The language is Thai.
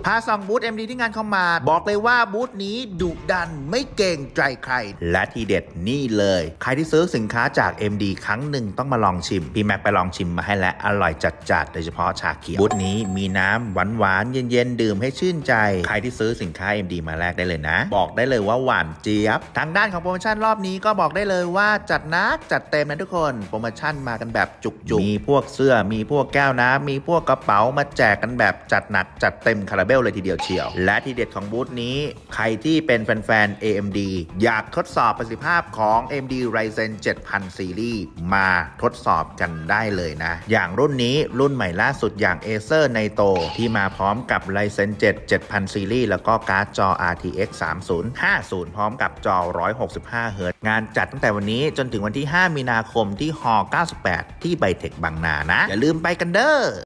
พาส่องบูธ AMD ที่งานเข้ามาบอกเลยว่าบูธนี้ดุดันไม่เกรงใจใครและทีเด็ดนี่เลยใครที่ซื้อสินค้าจาก AMD ครั้งหนึ่งต้องมาลองชิมพี่แม็กไปลองชิมมาให้แล้วอร่อยจัดโดยเฉพาะชาเขียวบูธนี้มีน้ำหวานเย็นดื่มให้ชื่นใจใครที่ซื้อสินค้า AMD มาแลกได้เลยนะบอกได้เลยว่าหวานเจี๊ยบทางด้านของโปรโมชั่นรอบนี้ก็บอกได้เลยว่าจัดหนักจัดเต็มนะทุกคนโปรโมชั่นมากันแบบจุกมีพวกเสื้อมีพวกแก้วน้ำมีพวกกระเป๋ามาแจกกันแบบจัดหนักจัดเต็มคาราเบลเลยทีเดียวเชียวและทีเด็ดของบูธนี้ใครที่เป็นแฟน AMD อยากทดสอบประสิทธิภาพของ AMD Ryzen 7000 Series มาทดสอบกันได้เลยนะอย่างรุ่นนี้รุ่นใหม่ล่าสุดอย่าง Acer Nitro ที่มาพร้อมกับ Ryzen 7 7000 Series แล้วก็การ์ดจอ RTX 3050 พร้อมกับจอ 165 Hz งานจัดตั้งแต่วันนี้จนถึงวันที่ 5 มีนาคมที่ฮอ98 ที่ไบเทคบางนานะอย่าลืมไปกันเด้อ